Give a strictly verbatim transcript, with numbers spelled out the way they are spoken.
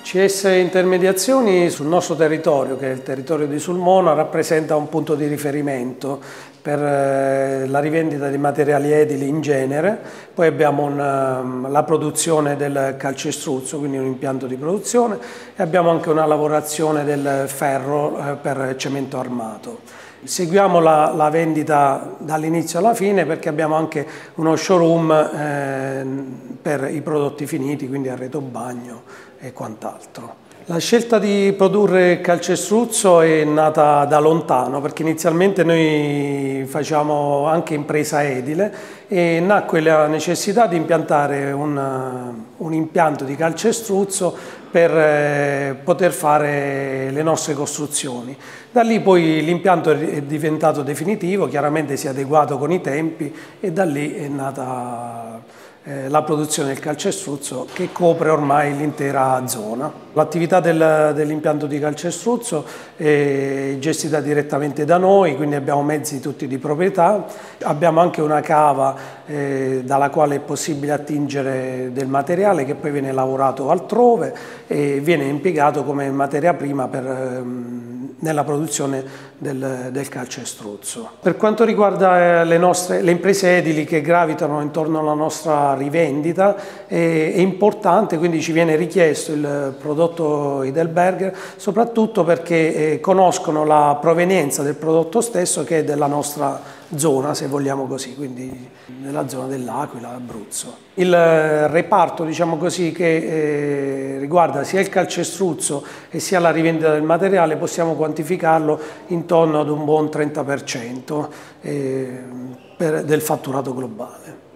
C S Intermediazioni sul nostro territorio, che è il territorio di Sulmona, rappresenta un punto di riferimento per la rivendita di materiali edili in genere. Poi abbiamo una, la produzione del calcestruzzo, quindi un impianto di produzione, e abbiamo anche una lavorazione del ferro per cemento armato. Seguiamo la, la vendita dall'inizio alla fine perché abbiamo anche uno showroom eh, per i prodotti finiti, quindi arredo bagno e quant'altro. La scelta di produrre calcestruzzo è nata da lontano perché inizialmente noi facciamo anche impresa edile e nacque la necessità di impiantare un, un impianto di calcestruzzo per eh, poter fare le nostre costruzioni. Da lì poi l'impianto è diventato definitivo, chiaramente si è adeguato con i tempi e da lì è nata eh, la produzione del calcestruzzo che copre ormai l'intera zona. L'attività del, dell'impianto di calcestruzzo è gestita direttamente da noi, quindi abbiamo mezzi tutti di proprietà, abbiamo anche una cava eh, dalla quale è possibile attingere del materiale che poi viene lavorato altrove e viene impiegato come materia prima per ehm, nella produzione del, del calcestruzzo. Per quanto riguarda le, nostre, le imprese edili che gravitano intorno alla nostra rivendita, è, è importante, quindi ci viene richiesto il prodotto Heidelberger, soprattutto perché eh, conoscono la provenienza del prodotto stesso che è della nostra zona, se vogliamo così, quindi nella zona dell'Aquila, Abruzzo. Il reparto, diciamo così, che eh, riguarda sia il calcestruzzo e sia la rivendita del materiale possiamo quantificarlo intorno ad un buon trenta per cento eh, per, del fatturato globale.